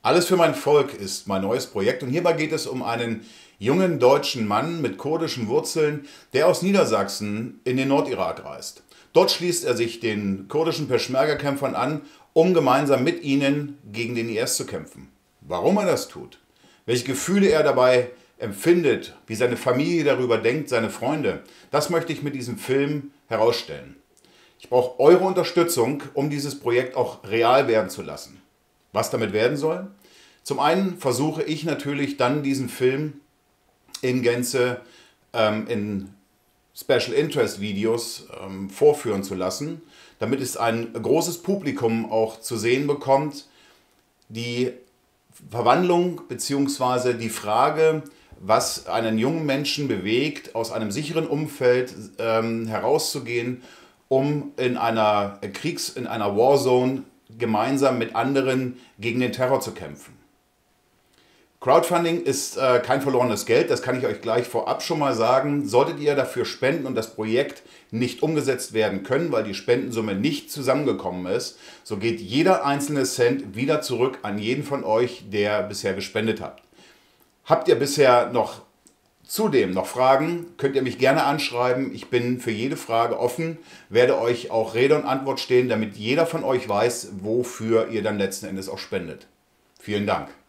Alles für mein Volk ist mein neues Projekt und hierbei geht es um einen jungen deutschen Mann mit kurdischen Wurzeln, der aus Niedersachsen in den Nordirak reist. Dort schließt er sich den kurdischen Peschmerga-Kämpfern an, um gemeinsam mit ihnen gegen den IS zu kämpfen. Warum er das tut, welche Gefühle er dabei empfindet, wie seine Familie darüber denkt, seine Freunde, das möchte ich mit diesem Film herausstellen. Ich brauche eure Unterstützung, um dieses Projekt auch real werden zu lassen. Was damit werden soll? Zum einen versuche ich natürlich dann diesen Film in Gänze in Special Interest Videos vorführen zu lassen, damit es ein großes Publikum auch zu sehen bekommt, die Verwandlung bzw. die Frage, was einen jungen Menschen bewegt, aus einem sicheren Umfeld herauszugehen, um in einer Warzone gemeinsam mit anderen gegen den Terror zu kämpfen. Crowdfunding ist kein verlorenes Geld, das kann ich euch gleich vorab schon mal sagen. Solltet ihr dafür spenden und das Projekt nicht umgesetzt werden können, weil die Spendensumme nicht zusammengekommen ist, so geht jeder einzelne Cent wieder zurück an jeden von euch, der bisher gespendet hat. Habt ihr bisher zudem noch Fragen, könnt ihr mich gerne anschreiben. Ich bin für jede Frage offen, werde euch auch Rede und Antwort stehen, damit jeder von euch weiß, wofür ihr dann letzten Endes auch spendet. Vielen Dank.